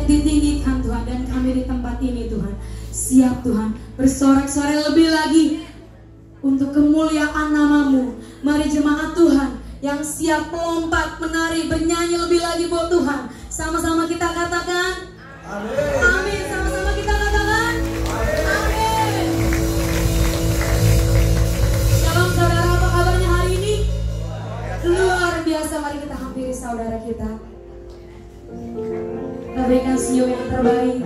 ditinggikan Tuhan. Dan kami di tempat ini Tuhan siap Tuhan bersorak-sorai lebih lagi untuk kemuliaan nama-Mu. Mari jemaat Tuhan yang siap melompat, menari, bernyanyi lebih lagi buat Tuhan. Sama-sama kita katakan amin. Amin. Sama-sama kita katakan amin. Shalom saudara, apa kabarnya hari ini? Luar biasa. Mari kita hampiri saudara kita. Kita berikan siu yang terbaik.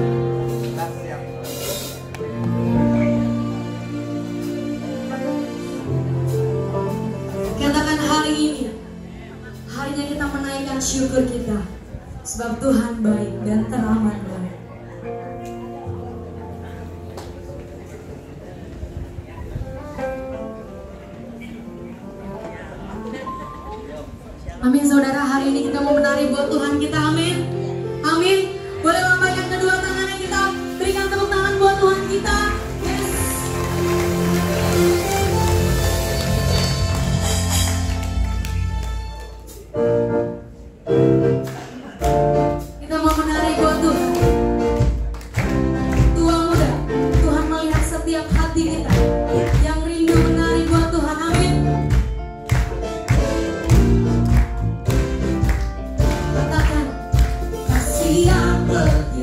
Katakan hari ini harinya kita menaikkan syukur kita, sebab Tuhan baik dan teramat baik. Amin saudara, hari ini kita mau menari buat Tuhan kita, amin. Amin. Boleh lambaikan kedua tangannya, kita berikan tepuk tangan buat Tuhan kita. Yes. Kita mau menari buat Tuhan. Tua muda, Tuhan melihat setiap hati kita yang rindu menari buat Tuhan, amin. Katakan kasih yang